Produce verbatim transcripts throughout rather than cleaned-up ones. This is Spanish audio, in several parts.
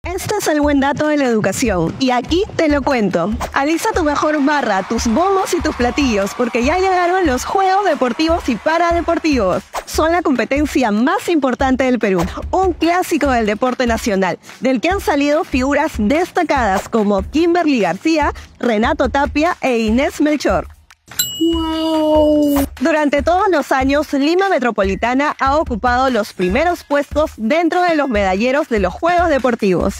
Este es el buen dato de la educación, y aquí te lo cuento. Alista tu mejor barra, tus bombos y tus platillos, porque ya llegaron los Juegos Deportivos y Paradeportivos. Son la competencia más importante del Perú, un clásico del deporte nacional, del que han salido figuras destacadas como Kimberly García, Renato Tapia e Inés Melchor. Wow. Durante todos los años, Lima Metropolitana ha ocupado los primeros puestos dentro de los medalleros de los Juegos Deportivos.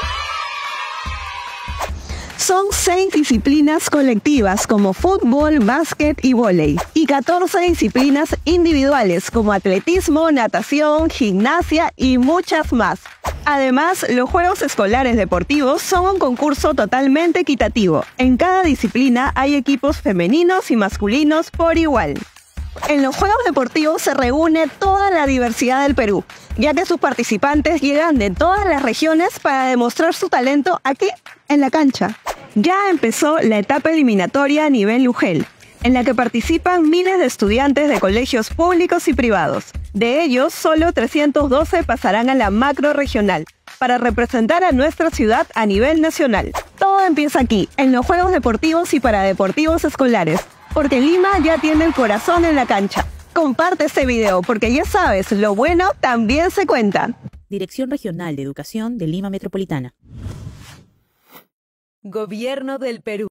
Son seis disciplinas colectivas como fútbol, básquet y vóley, y catorce disciplinas individuales como atletismo, natación, gimnasia y muchas más. Además, los Juegos Escolares Deportivos son un concurso totalmente equitativo. En cada disciplina hay equipos femeninos y masculinos por igual. En los Juegos Deportivos se reúne toda la diversidad del Perú, ya que sus participantes llegan de todas las regiones para demostrar su talento aquí, en la cancha. Ya empezó la etapa eliminatoria a nivel Lugel, en la que participan miles de estudiantes de colegios públicos y privados. De ellos, solo trescientos doce pasarán a la macro regional, para representar a nuestra ciudad a nivel nacional. Todo empieza aquí, en los Juegos Deportivos y Paradeportivos Escolares, porque Lima ya tiene el corazón en la cancha. Comparte este video, porque ya sabes, lo bueno también se cuenta. Dirección Regional de Educación de Lima Metropolitana. Gobierno del Perú.